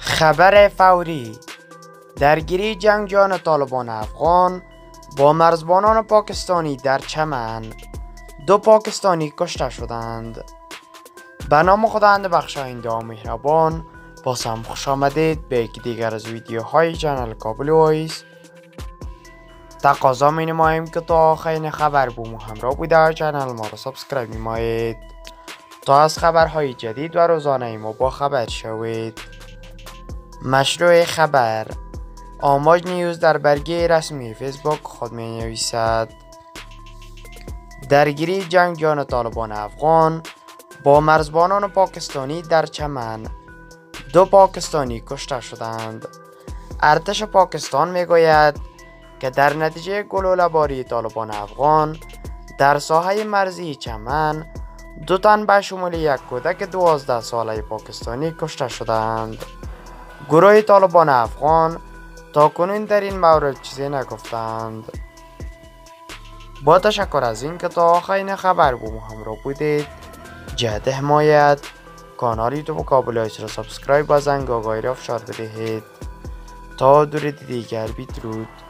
خبر فوری: درگیری جنگجویان طالبان افغان با مرزبانان پاکستانی در چمن. 2 پاکستانی کشته شدند. به نام خداوند بخشاینده و مهربان. باز هم خوش آمدید به یکی دیگر از ویدیوهای چنل کابل وایس. تقاضا می نماییم که تا آخرین خبر با ما همراه بوده چنل ما را سابسکرایب نمایید تا از خبرهای جدید و روزانه ما با خبر شوید. مشروع خبر: آماج نیوز در برگه رسمی فیسبوک خود می نویسد درگیری جنگجویان طالبان افغان با مرزبانان پاکستانی در چمن. 2 پاکستانی کشته شدند. ارتش پاکستان می گوید که در نتیجه گلوله‌باری طالبان افغان در ساحه مرزی چمن 2 تن به شمول یک کودک 12 ساله پاکستانی کشته شدند. گروه طالبان افغان تاکنون در این مورد چیزی نگفتند. با تشکر از اینکه تا آخرین خبر با ما همراه بودید. جهت حمایت کانال یوتیوب کابل وایس را سابسکرایب و زنگ آگاهی را افشار بدهید. تا درود دیگر، بدرود.